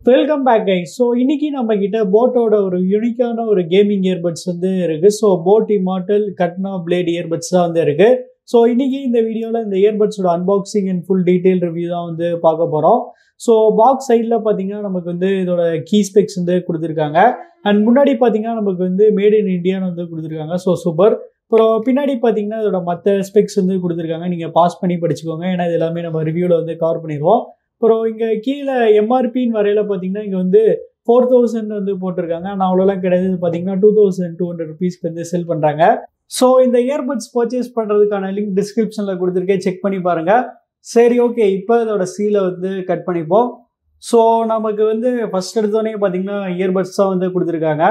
Welcome back guys. So இன்னைக்கு நம்ம கிட்ட போட்டோட ஒரு யூனிக்கான ஒரு கேமிங் இயர்பட்ஸ் வந்து இருக்கு. So boAt Immortal Katana Blade earbuds தான் வந்து இருக்கு. ஸோ இன்னைக்கு இந்த வீடியோவில் இந்த இயர்பட்ஸோட unboxing and full detail review தான் வந்து பார்க்க போகிறோம். ஸோ பாக்ஸ் சைடில் பார்த்தீங்கன்னா நமக்கு வந்து இதோட கீ ஸ்பெக்ஸ் வந்து கொடுத்துருக்காங்க. அண்ட் முன்னாடி பார்த்தீங்கன்னா நமக்கு வந்து மேட் இன் இந்தியான்னு வந்து கொடுத்துருக்காங்க. So super. அப்புறம் பின்னாடி பார்த்தீங்கன்னா இதோட மற்ற ஸ்பெக்ஸ் வந்து கொடுத்துருக்காங்க. நீங்கள் பாஸ் பண்ணி படிச்சுக்கோங்க, ஏன்னா இது எல்லாமே நம்ம ரிவ்யூவில் வந்து கவர் பண்ணிடுவோம். அப்புறம் இங்கே கீழே எம்ஆர்பின்னு வரையில பார்த்தீங்கன்னா இங்கே வந்து 4000 வந்து போட்டிருக்காங்க. ஆனால் அவ்வளோலாம் கிடையாது. இது பார்த்தீங்கன்னா 2200 ருபீஸ்க்கு வந்து செல் பண்ணுறாங்க. ஸோ இந்த இயர்பட்ஸ் பர்ச்சேஸ் பண்ணுறதுக்கான லிங்க் டிஸ்கிரிப்ஷனில் கொடுத்துருக்கேன், செக் பண்ணி பாருங்கள். சரி, ஓகே, இப்போ இதோட சீலை வந்து கட் பண்ணிப்போம். ஸோ நமக்கு வந்து ஃபர்ஸ்ட் எடுத்தோடனே பார்த்தீங்கன்னா இயர்பட்ஸ் தான் வந்து கொடுத்துருக்காங்க.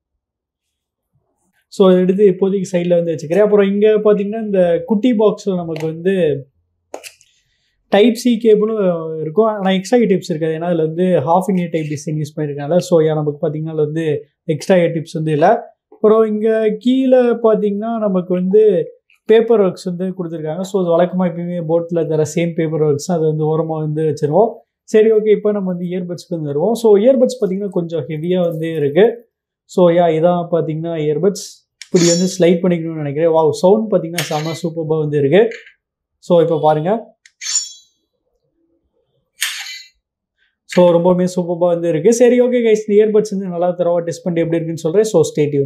ஸோ எடுத்து இப்போதைக்கு சைடில் வந்து வச்சுக்கிறேன். அப்புறம் இங்கே பார்த்தீங்கன்னா இந்த குட்டி பாக்ஸில் நமக்கு வந்து டைப் சி கேபிளும் இருக்கும். ஆனால் எக்ஸ்ட்ரா டிப்ஸ் இருக்காது, ஏன்னா அதில் வந்து half in ear type design use பண்ணியிருக்காங்க. ஸோ நமக்கு பார்த்தீங்கன்னா அதில் வந்து எக்ஸ்ட்ரா டிப்ஸ் வந்து இல்லை. அப்புறம் இங்கே கீழே பார்த்தீங்கன்னா நமக்கு வந்து பேப்பர் ஒர்க்ஸ் வந்து கொடுத்துருக்காங்க. ஸோ அது வழக்கமாக எப்பயுமே போட்டில் தர சேம் பேப்பர் ஒர்க்ஸ் அதை வந்து ஓரமாக வந்து வச்சுருவோம். சரி, ஓகே, இப்போ நம்ம வந்து இயர்பட்ஸ்க்கு வந்து வருவோம். ஸோ இயர்பட்ஸ் பார்த்தீங்கன்னா கொஞ்சம் ஹெவியாக வந்து இருக்குது. ஸோ இதான் பார்த்தீங்கன்னா இயர்பட்ஸ் இப்படி வந்து ஸ்லைட் பண்ணிக்கணும்னு நினைக்கிறேன். வாவ், சவுண்ட் பார்த்தீங்கன்னா செம்ம சூப்பராக வந்து இருக்குது. ஸோ இப்போ பாருங்கள். ஸோ ரொம்பவுமே சூப்பராக வந்து இருக்குது. சரி, ஓகே கைஸ், இந்த இயர்பட்ஸ் வந்து நல்லா தரவா டெஸ்ட் பண்ணி எப்படி இருக்குன்னு சொல்கிறேன். So stay tuned.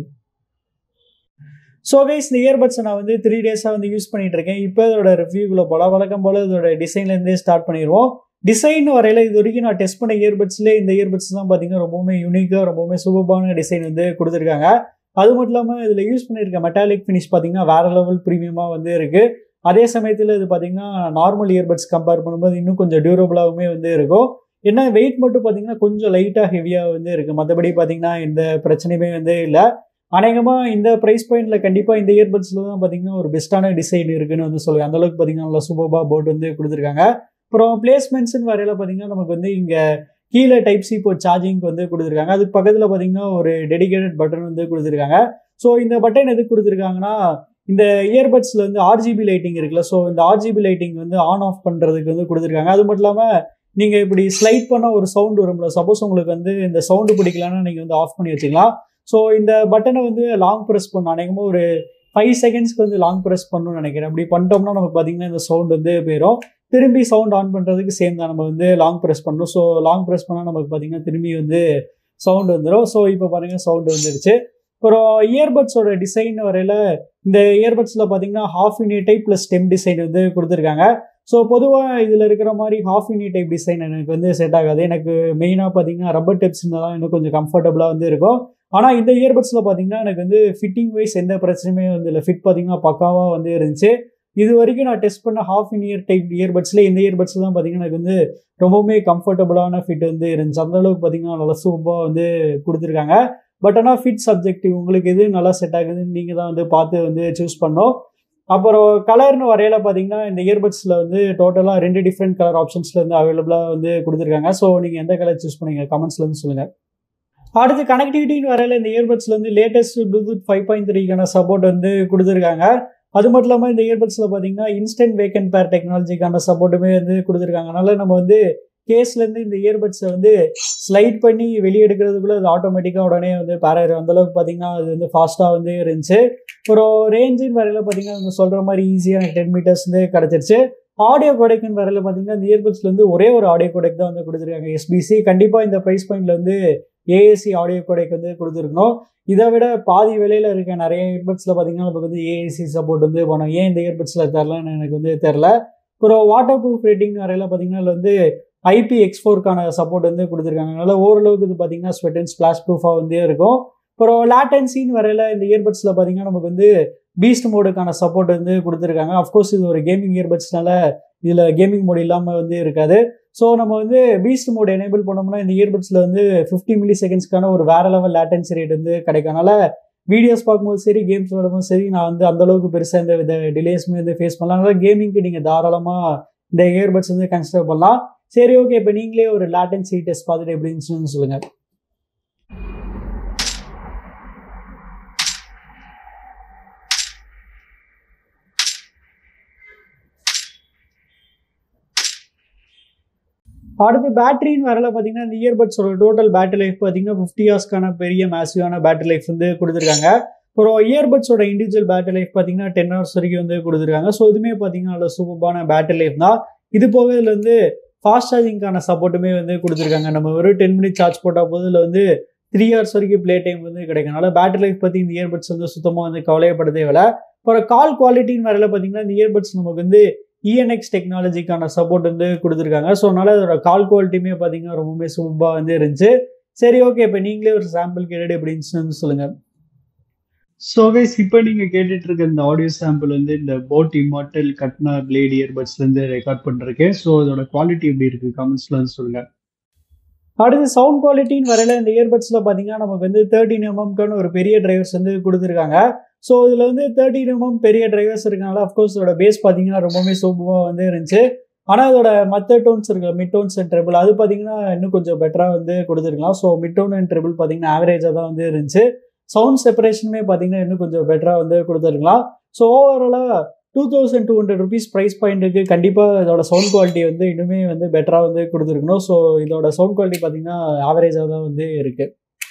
So guys, இந்த இயர்பட்ஸை நான் வந்து 3 டேஸாக வந்து யூஸ் பண்ணிட்டு இருக்கேன். இப்போ இதோட ரிவ்யூக்குள்ள போல வழக்கம் போல் இதோட டிசைன்லேருந்தே ஸ்டார்ட் பண்ணிடுவோம். டிசைன் வரையில் இது வரைக்கும் நான் டெஸ்ட் பண்ண இயர்பட்ஸ்லேயே இந்த இயர்பட்ஸ் தான் பார்த்தீங்கன்னா ரொம்பவுமே யூனிக்காக ரொம்பவுமே சூப்பரான டிசைன் வந்து கொடுத்துருக்காங்க. அது மட்டும் இல்லாமல் இதில் யூஸ் பண்ணியிருக்க மெட்டாலிக் ஃபினிஷ் பார்த்தீங்கன்னா வேறு லெவல் ப்ரீமியமாக வந்து இருக்குது. அதே சமயத்தில் இது பார்த்தீங்கன்னா நார்மல் இயர்பட்ஸ் கம்பேர் பண்ணும்போது இன்னும் கொஞ்சம் டியூரபிளாகவுமே வந்து இருக்கும். ஏன்னா வெயிட் மட்டும் பார்த்தீங்கன்னா கொஞ்சம் லைட்டாக ஹெவியாக வந்து இருக்குது. மற்றபடி பார்த்தீங்கன்னா எந்த பிரச்சனையுமே வந்து இல்லை. அநேகமாக இந்த ப்ரைஸ் பாயிண்டில் கண்டிப்பாக இந்த இயர்பட்ஸில் தான் பார்த்தீங்கன்னா ஒரு பெஸ்ட்டான டிசைன் இருக்குன்னு வந்து சொல்லுவேன். அந்தளவுக்கு பார்த்தீங்கன்னா நல்லா சூப்பராக போர்டு வந்து கொடுத்துருக்காங்க. அப்புறம் பிளேஸ்மெண்ட்ஸ்ன்னு வரையில பார்த்தீங்கன்னா நமக்கு வந்து இங்கே கீழே டைப் சி இப்போ சார்ஜிங்க்கு வந்து கொடுத்துருக்காங்க. அதுக்கு பக்கத்தில் பார்த்தீங்கன்னா ஒரு டெடிகேட்டட் பட்டன் வந்து கொடுத்துருக்காங்க. ஸோ இந்த பட்டன் எதுக்கு கொடுத்துருக்காங்கன்னா இந்த இயர்பட்ஸில் வந்து ஆர்ஜிபி லைட்டிங் இருக்குல்ல, ஸோ இந்த ஆர்ஜிபி லைட்டிங் வந்து ஆன் ஆஃப் பண்ணுறதுக்கு வந்து கொடுத்துருக்காங்க. அது மட்டும் இல்லாமல் நீங்கள் இப்படி ஸ்லைட் பண்ணால் ஒரு சவுண்டு வரும்ல, சப்போஸ் உங்களுக்கு வந்து இந்த சவுண்டு பிடிக்கலன்னா நீங்கள் வந்து ஆஃப் பண்ணி வச்சுக்கலாம். ஸோ இந்த பட்டனை வந்து லாங் ப்ரெஸ் பண்ணணும். அநேகமாக ஒரு 5 செகண்ட்ஸ்க்கு வந்து லாங் ப்ரெஸ் பண்ணணும்னு நினைக்கிறேன். அப்படி பண்ணிட்டோம்னா நமக்கு பார்த்தீங்கன்னா இந்த சவுண்ட் வந்து போயிடும். திரும்பி சவுண்ட் ஆன் பண்ணுறதுக்கு சேம் தான், நம்ம வந்து லாங் ப்ரெஸ் பண்ணணும். ஸோ லாங் ப்ரெஸ் பண்ணால் நமக்கு பார்த்தீங்கன்னா திரும்பி வந்து சவுண்ட் வந்துடும். ஸோ இப்போ பாருங்கள் சவுண்டு வந்துடுச்சு. அப்புறம் இயர்பட்ஸோட டிசைன் வரையில் இந்த இயர்பட்ஸில் பார்த்தீங்கன்னா half in type plus stem design வந்து கொடுத்துருக்காங்க. ஸோ பொதுவாக இதில் இருக்கிற மாதிரி ஹாஃப் இன் டைப் டிசைன் எனக்கு வந்து செட் ஆகாது. எனக்கு மெயினாக பார்த்தீங்கன்னா ரப்பர் டிப்ஸ் தான் இன்னும் கொஞ்சம் கம்ஃபர்டபுளாக வந்து இருக்கும். ஆனால் இந்த இயர்பட்ஸில் பார்த்தீங்கன்னா எனக்கு வந்து ஃபிட்டிங் வைஸ் எந்த பிரச்சனையுமே வந்து இல்லை. ஃபிட் பார்த்தீங்கன்னா பக்காவாக வந்து இருந்துச்சு. இது வரைக்கும் நான் டெஸ்ட் பண்ண ஹாஃப் இன் இயர் டைப் இயர்பட்ஸில் இந்த இயர்பட்ஸ் தான் பார்த்தீங்கன்னா எனக்கு வந்து ரொம்பவுமே கம்ஃபர்டபுளான ஃபிட் வந்து இருந்துச்சு. அந்தளவுக்கு பார்த்தீங்கன்னா நல்லா சூப்பராக வந்து கொடுத்துருக்காங்க. பட் ஆனால் ஃபிட் சப்ஜெக்டிவ், உங்களுக்கு எது நல்லா செட் ஆகுதுன்னு நீங்கள் தான் வந்து பார்த்து வந்து சூஸ் பண்ணோம். அப்புறம் கலர்னு வரையில பார்த்தீங்கன்னா இந்த இயர்பட்ஸில் வந்து டோட்டலாக 2 டிஃப்ரெண்ட் கலர் ஆப்ஷன்ஸில் வந்து அவைலபிளாக வந்து கொடுத்துருக்காங்க. ஸோ நீங்கள் எந்த கலர் சூஸ் பண்ணீங்க கமெண்ட்ஸில் வந்து சொல்லுங்கள். அடுத்து கனெக்டிவிட்டின்னு வரையில இந்த இயர்பட்ஸில் வந்து லேட்டஸ்ட் ப்ளூடூத் 5.3க்கான சப்போர்ட் வந்து கொடுத்துருக்காங்க. அது மட்டும் இல்லாமல் இந்த இயர்பட்ஸில் பார்த்தீங்கன்னா இன்ஸ்டன்ட் வேக் அண்ட் பேர் டெக்னாலஜிக்கான சப்போர்ட்டுமே வந்து கொடுத்துருக்காங்க. அதனால நம்ம வந்து கேஸ்லேருந்து இந்த இயர்பட்ஸை வந்து ஸ்லைட் பண்ணி வெளியே எடுக்கிறதுக்குள்ளே அது ஆட்டோமேட்டிக்காக உடனே வந்து பேர் ஆயிடும். அந்தளவுக்கு பார்த்தீங்கன்னா அது வந்து ஃபாஸ்ட்டாக வந்து இருந்துச்சு. அப்புறம் ரேஞ்சின்னு வரையில் பார்த்தீங்கன்னா அவங்க சொல்கிற மாதிரி ஈஸியாக எனக்கு 10 மீட்டர்ஸ் வந்து கிடச்சிருச்சு. ஆடியோ கோடெக்னு வரையில் பார்த்தீங்கன்னா இந்த இயர்பட்ஸில் வந்து ஒரே ஒரு ஆடியோ கோடெக் தான் வந்து கொடுத்துருக்காங்க, எஸ்பிசி. கண்டிப்பாக இந்த ப்ரைஸ் பாயிண்டில் வந்து ஏஏசி ஆடியோ கோடெக் வந்து கொடுத்துருக்கணும். இதை விட பாதி விலையில் இருக்க நிறைய இயர்பட்ஸில் பார்த்தீங்கன்னா நமக்கு வந்து ஏஏசி சப்போர்ட் வந்து பண்ணோம். ஏன் இந்த இயர்பட்ஸில் தரலன்னு எனக்கு வந்து தெரில. அப்புறம் வாட்டர் ப்ரூஃப் ரேட்டிங் வரையில் பார்த்தீங்கன்னா அதில் வந்து IPX4க்கான சப்போர்ட் வந்து கொடுத்துருக்காங்க. அதனால் ஓரளவுக்கு இது பார்த்தீங்கன்னா ஸ்வெட் அண்ட் ஸ்பிளாஷ் ப்ரூஃபாக வந்து இருக்கும். அப்புறம் லேட்டன்சின்னு வரையில் இந்த இயர்பட்ஸில் பார்த்தீங்கன்னா நமக்கு வந்து பீஸ்ட் மோடுக்கான சப்போர்ட் வந்து கொடுத்துருக்காங்க. அஃப்கோர்ஸ் இது ஒரு கேமிங் இயர்பட்ஸ்னால இதில் கேமிங் மோடு இல்லாமல் வந்து இருக்காது. ஸோ நம்ம வந்து பீஸ்ட் மோடு எனேபிள் பண்ணோம்னா இந்த இயர்பட்ஸில் வந்து 50 மில்லி செகண்ட்ஸ்க்கான ஒரு வேறு லெவல் லேட்டன்சி ரேட் வந்து கிடைக்கும். அதனால் வீடியோஸ் பார்க்கும்போது சரி, கேம்ஸ் விளையாடும்போது சரி, நான் வந்து அந்தளவுக்கு பெருசாக இந்த வித டிலேஸ்மே வந்து ஃபேஸ் பண்ணலாம். அதனால் கேமிங்க்கு நீங்கள் தாராளமாக இந்த இயர்பட்ஸ் வந்து கன்சிடர் பண்ணலாம். சரி, ஓகே, இப்போ நீங்களே ஒரு லேட்டன்சி டெஸ்ட் பார்த்துட்டு எப்படி இருந்துச்சுன்னு சொல்லுங்கள். அடுத்து பேட்டரின்னு வரல பார்த்தீங்கன்னா இந்த இயர்பட்ஸோட டோட்டல் பேட்டரி லைஃப் பார்த்தீங்கன்னா 50 ஹவர்ஸ்க்கான பெரிய மேசிவான பேட்டரி லைஃப் வந்து கொடுத்துருக்காங்க. அப்புறம் இயர்பட்ஸோட இண்டிவிஜுவல் பேட்டரி லைஃப் பார்த்தீங்கன்னா 10 ஹவர்ஸ் வரைக்கும் வந்து கொடுத்துருக்காங்க. ஸோ இதுவுமே பார்த்தீங்கன்னா நல்ல சூப்பரான பேட்டரி லைஃப் தான். இது போக இதில் வந்து ஃபாஸ்ட் சார்ஜிங்கான சப்போர்ட்டுமே வந்து கொடுத்துருக்காங்க. நம்ம வெறும் 10 மினிட் சார்ஜ் போட்டால் போது இதில் வந்து 3 ஹவர்ஸ் வரைக்கும் ப்ளே டைம் வந்து கிடைக்கும். அதனால பேட்டரி லைஃப் பற்றி இந்த இயர்பட்ஸ் வந்து சுத்தமாக வந்து கவலையப்பட தேவையில்ல. அப்புறம் கால் குவாலிட்டின்னு வரல பார்த்தீங்கன்னா இந்த இயர்பட்ஸ் நமக்கு வந்து ENX டெக்னாலஜிக்கான சப்போர்ட் வந்து கொடுத்துருக்காங்க. ஸோ அதனால அதோட கால் குவாலிட்டியுமே பார்த்தீங்கன்னா ரொம்பவுமே சூப்பராக வந்து இருந்துச்சு. சரி, ஓகே, இப்போ நீங்களே ஒரு சாம்பிள் கேட்டுட்டு எப்படி இருந்துச்சுன்னு சொல்லுங்கள். ஸோ கைஸ், இப்போ நீங்கள் கேட்டுட்டு இருக்க இந்த ஆடியோ சாம்பிள் வந்து இந்த போட் இம்மார்டல் கட்னா பிளேட் இயர்பட்ஸ்லேருந்து ரெக்கார்ட் பண்ணிருக்கேன். ஸோ அதோட குவாலிட்டி எப்படி இருக்குது கமெண்ட்ஸில் வந்து சொல்லுங்கள். அடுத்து சவுண்ட் குவாலிட்டின்னு வரையில இந்த இயர்பட்ஸில் பார்த்தீங்கன்னா நமக்கு வந்து 13 mmக்கான ஒரு பெரிய டிரைவர்ஸ் வந்து கொடுத்துருக்காங்க. ஸோ இதில் வந்து 13 mm பெரிய டிரைவர்ஸ் இருக்கனால அஃப்கோர்ஸ் இதோட பேஸ் பார்த்தீங்கன்னா ரொம்பவே சூப்பராக வந்து இருந்துச்சு. ஆனால் இதோட மற்ற டோன்ஸ் இருக்குல்ல, மிட் டோன்ஸ் அண்ட் ட்ரிபிள், அது பார்த்தீங்கன்னா இன்னும் கொஞ்சம் பெட்டராக வந்து கொடுத்துருக்கலாம். So mid tone and treble பார்த்தீங்கன்னா ஆவரேஜாக தான் வந்து இருந்துச்சு. சவுண்ட் செப்பரேஷனுமே பார்த்தீங்கன்னா இன்னும் கொஞ்சம் பெட்டராக வந்து கொடுத்துருக்கலாம். ஸோ ஓவராலாக 2200 rupees ப்ரைஸ் பாயிண்ட்டுக்கு கண்டிப்பாக இதோட சவுண்ட் குவாலிட்டி வந்து இன்னுமே வந்து பெட்டராக வந்து கொடுத்துருக்கணும். ஸோ இதோட சவுண்ட் குவாலிட்டி பார்த்தீங்கன்னா ஆவரேஜாக தான் வந்து இருக்குது.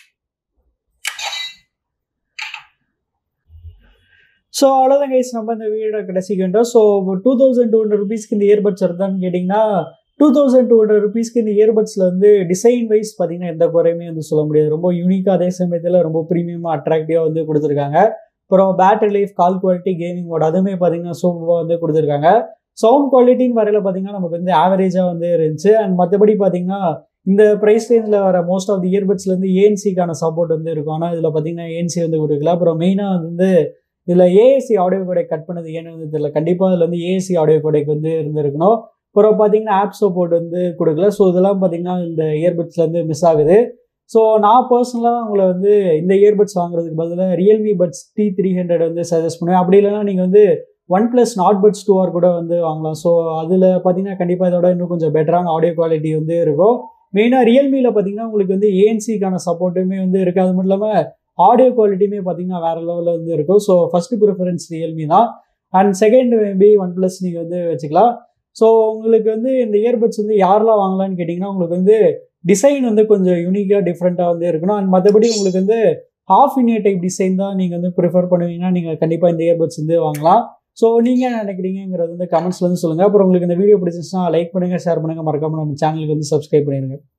ஸோ அவ்வளோதான் கைஸ், நம்ம இந்த வீடியோட கடைசிக்கு வேண்டோம். ஸோ 2200 rupeesக்கு இந்த இயர்பட்ஸ் வருதான்னு கேட்டிங்கன்னா 2200 rupeesக்கு இந்த இயர்பட்ஸில் வந்து டிசைன் வைஸ் பார்த்தீங்கன்னா எந்த குறையுமே வந்து சொல்ல முடியாது. ரொம்ப யூனிக்காக, அதே சமயத்தில் ரொம்ப ப்ரீமியமாக அட்ராக்டிவாக வந்து கொடுத்துருக்காங்க. அப்புறம் battery life, call quality, gaming mode அதுவுமே பார்த்தீங்கன்னா சூப்பராக வந்து கொடுத்துருக்காங்க. சவுண்ட் குவாலிட்டின்னு வரையில் பார்த்தீங்கன்னா நமக்கு வந்து ஆவரேஜாக வந்து இருந்துச்சு. அண்ட் மற்றபடி பார்த்தீங்கன்னா இந்த ப்ரைஸ் ரேஞ்சில் வர மோஸ்ட் ஆஃப் தி இயர்பட்ஸ்லேருந்து ஏஎன்சிக்கான சப்போர்ட் வந்து இருக்கும். ஆனால் இதில் பார்த்தீங்கன்னா ஏஎன்சி வந்து கொடுக்கல. அப்புறம் மெயினாக வந்து இதில் ஏஎஸ்சி ஆடியோ கோடெக் கட் பண்ணது ஏன்னு வந்து தெரியல. கண்டிப்பாக இதில் வந்து ஏஎஸ்சி ஆடியோ கோடெக் வந்து இருந்திருக்கணும். அப்புறம் பார்த்தீங்கன்னா ஆப் சப்போர்ட் வந்து கொடுக்கல. ஸோ இதெல்லாம் பார்த்தீங்கன்னா இந்த இயர்பட்ஸ்லேருந்து மிஸ் ஆகுது. ஸோ நான் பர்சனலாக உங்களை வந்து இந்த இயர்பட்ஸ் வாங்குறதுக்கு பதிலாக ரியல்மி பட்ஸ் T300 வந்து சஜஸ்ட் பண்ணுவேன். அப்படி இல்லைன்னா நீங்கள் வந்து OnePlus Nord Buds 2R கூட வந்து வாங்கலாம். ஸோ அதில் பார்த்தீங்கன்னா கண்டிப்பாக இதோட இன்னும் கொஞ்சம் பெட்டரான ஆடியோ குவாலிட்டி வந்து இருக்கும். மெயினாக ரியல்மியில் பார்த்தீங்கன்னா உங்களுக்கு வந்து ஏஎன்சிக்கான சப்போர்ட்டுமே வந்து இருக்குது. அது மட்டும் இல்லாமல் ஆடியோ குவாலிட்டியுமே பார்த்தீங்கன்னா வேறு லெவலில் வந்து இருக்கும். ஸோ ஃபஸ்ட்டு ப்ரிஃபரன்ஸ் ரியல்மி தான். அண்ட் செகண்ட் மேபி OnePlus நீங்கள் வந்து வச்சுக்கலாம். ஸோ உங்களுக்கு வந்து இந்த இயர்பட்ஸ் வந்து யாரெல்லாம் வாங்கலான்னு கேட்டிங்கன்னா உங்களுக்கு வந்து டிசைன் வந்து கொஞ்சம் யூனிக்காக டிஃப்ரெண்ட்டாக வந்து இருக்கணும். அண்ட் மற்றபடி உங்களுக்கு வந்து ஹாஃப் இன் டைப் டிசைன் தான் நீங்கள் வந்து ப்ரிஃபர் பண்ணுவீங்கன்னா நீங்கள் கண்டிப்பாக இந்த இயர்பட்ஸ் வந்து வாங்கலாம். ஸோ நீங்கள் என்ன நினைக்கிறீங்கிறது வந்து கமெண்ட்ஸ்ல வந்து சொல்லுங்கள். அப்புறம் உங்களுக்கு இந்த வீடியோ பிடிச்சிருந்துச்சுன்னா லைக் பண்ணுங்கள், ஷேர் பண்ணுங்கள், மறக்காம நம்ம சேனலுக்கு வந்து சப்ஸ்கிரைப் பண்ணிடுங்க.